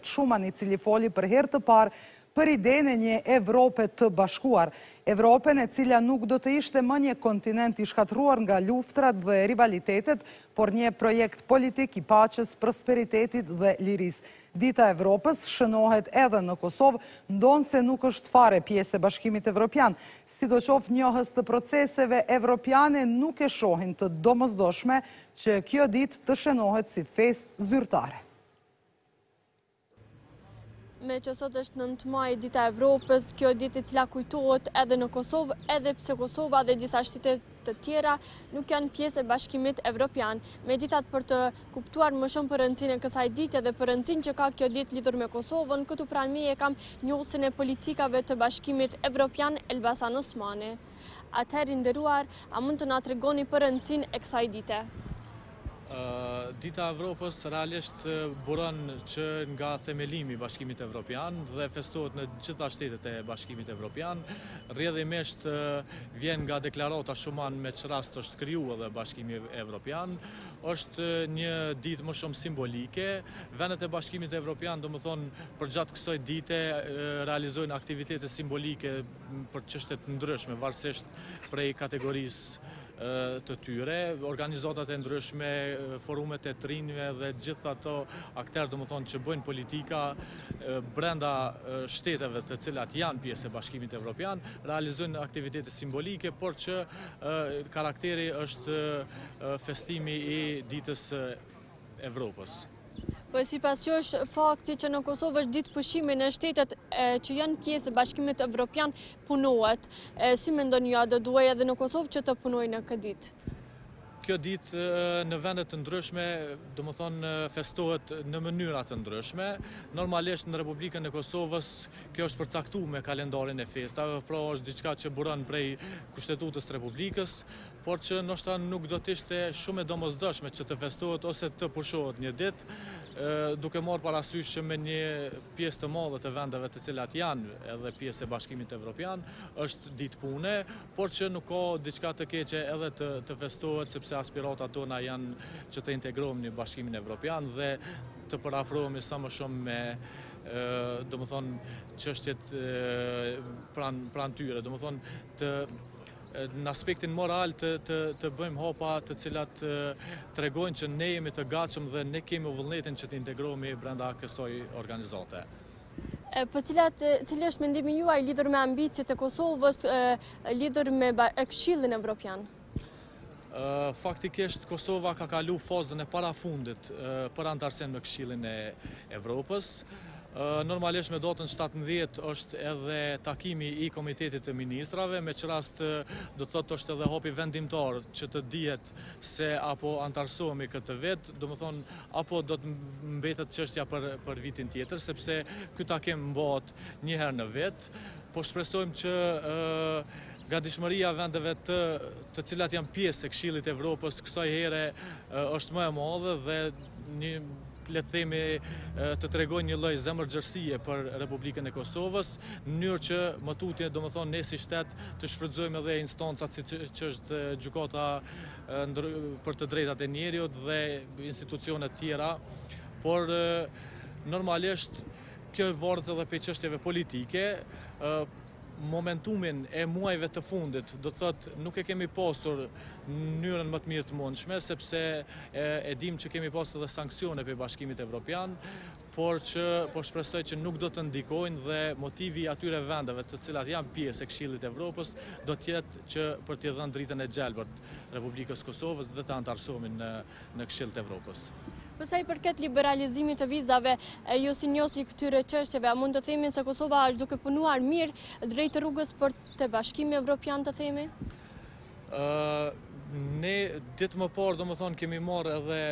Robert Schuman, i cili foli për herë të parë për idenë e një Evrope të bashkuar. Evropen e cila nuk do të ishte më një kontinent i shkatruar nga luftrat dhe rivalitetet, por një projekt politik i paqes, prosperitetit dhe liris. Dita Evropës shënohet edhe në Kosovë, ndonë se nuk është fare pjesë e Bashkimit Evropian. Sidoqoftë njohës të proceseve evropiane nuk e shohin të domosdoshme që kjo ditë të shënohet si fest zyrtare. Me që sot është 9 maj, Dita Evropës, kjo ditë e cila kujtohet edhe në Kosovë, edhe pse Kosova dhe disa shtetet të tjera nuk janë pjesë e Bashkimit Evropian. Megjithatë, për të kuptuar më shumë për rëndësinë e kësaj dite dhe për rëndësinë që ka kjo ditë lidhur me Kosovën, këtu pranë meje kam njohësin e politikave të Bashkimit Evropian, Elbasan Osmani. Atëherë, nderuar, a mund të na tregoni për rëndësinë e kësaj dite? Dita Evropës realisht buron që nga themelimi i Bashkimit Evropian dhe festohet në gjitha shtetet e Bashkimit Evropian. Rrjedhimisht vjen nga deklarata Schuman me që rast është kriju edhe Bashkimi Evropian. Është një ditë më shumë simbolike. Vendet e Bashkimit Evropian, domethënë, përgjatë kësaj dite realizojnë aktivitete simbolike për çështje të ndryshme, varësisht prej kategorisë të tyre, organizatat e ndryshme, forumet e trinjve dhe gjithë ato akterë domethënë që bëjnë politika brenda shteteve të cilat janë pjesë e Bashkimit Evropian, realizojnë aktivitete simbolike, por që karakteri është festimi i ditës Evropës. Po sipas që është fakti që në Kosovë është ditë pushimi në shtetet që janë pjesë e Bashkimit Evropian punohet. Si mendoni ju, a do duhej edhe në Kosovë që të punojë në këtë ditë? Kjo ditë në vendet të ndryshme, domethënë festohet në mënyra të ndryshme. Normalisht në Republikën e Kosovës kjo është përcaktuar me kalendarin e festave, pra është diçka që buron prej Kushtetutës të Republikës, por që ndoshta nuk do të ishte shumë e domosdoshme që të festohet ose të pushohet një ditë, duke marrë parasysh që me një pjesë të madhe të vendeve të cilat janë edhe pjesë e Bashkimit Evropian është ditë pune, por që nuk ka diçka të keqe edhe të festohet, sepse aspiratat tona janë që të integrohemi në Bashkimin Evropian dhe të përafrohemi sa më shumë me domethënë çështjet pranë tyre, domethënë në aspektin moral të bëjmë hapa të cilat tregojnë që ne jemi të gatshëm dhe ne kemi vullnetin që të integrohemi brenda kësaj organizate. Po cili është mendimi juaj lidhur me ambicjet e Kosovës, lidhur me Këshillin Evropian? Faktikisht Kosova ka kalu fazën e parafundit për antarësim në Këshillin e Evropës. Normalisht me datën 17 është edhe takimi i Komitetit të Ministrave, me që rast do të thotë është edhe hapi vendimtar që të dihet se apo antarësohemi këtë vit, domethënë apo do të mbetet çështja për vitin tjetër, sepse ky takim mbahet një herë në vit, po shpresojmë që gatishmëria vendeve të cilat janë pjesë e Këshillit të Evropës kësaj here është më e madhe dhe le të themi të tregojnë një lloj zemërgjërsie për Republikën e Kosovës, në mënyrë që më tutje domethënë ne si shtet të shfrytëzojmë edhe instancat siç është gjykata për të drejtat e njerëzit dhe institucionet tjera, por normalisht kjo varet edhe prej çështjeve politike. Momentumin e muajve të fundit, do të thotë, nuk e kemi pasur në mënyrën më të mirë të mundshme, sepse e dim që kemi pasur edhe sanksione për Bashkimit Evropian, por që po shpresoj që nuk do të ndikojnë dhe motivi i atyre vendeve të cilat janë pjesë e Këshillit të Evropës do të jetë që për t'i dhënë dritën e gjelbërt Republikës Kosovës dhe të antarësohemi në Këshill të Evropës. Për sa i përket liberalizimit të vizave, ju si njohësi këtyre çështjeve, a mund të themi se Kosova është duke punuar mirë drejt rrugës për të Bashkimi Evropian, të themi? Ne ditë më parë domethënë kemi marrë edhe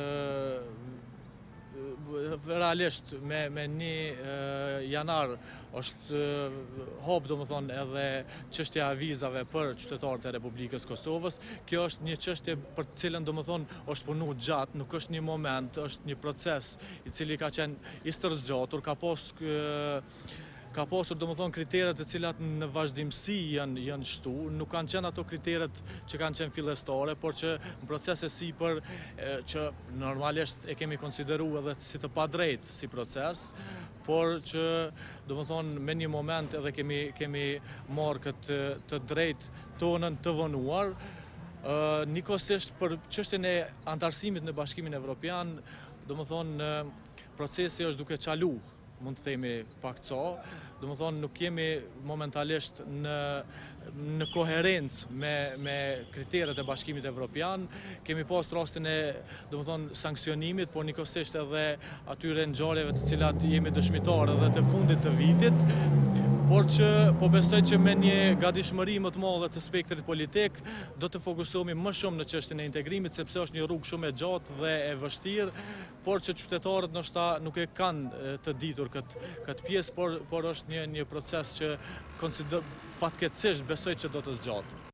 realisht me 1 janar është hap domethënë edhe çështja e vizave për qytetarët e Republikës Kosovës. Kjo është një çështje për të cilën domethënë është punuar gjatë, nuk është një moment, është një proces i cili ka qenë i stërзgjatur, ka pas ka pasur domethënë kriteret të cilat në vazhdimsi janë shtu, nuk kanë qenë ato kriteret që kanë qenë fillestare, por që në proces e sipër që normalisht e kemi konsideruar edhe si të padrejtë si proces, por që domethënë me një moment edhe kemi marrë këtë të drejtë tonën të vonuar. Nikosisht për çështjen e antarësimit në Bashkimin Evropian, domethënë procesi është duke çalu, mund të themi pak ca, domethënë nuk jemi momentalisht në koherencë me kriteret e Bashkimit Evropian. Kemi pas rastin e domethënë sanksionimit, por nikosisht edhe atyre ngjarjeve të cilat jemi dëshmitar edhe të fundit të vitit, por që po besoj që me një gatishmëri më të madhe të spektrit politik do të fokusohemi më shumë në çështjen e integrimit, sepse është një rrugë shumë e gjatë dhe e vështirë, por që qytetarët ndoshta nuk e kanë të ditur këtë pjesë, por është një proces që fatkeqësisht besoj që do të zgjatet.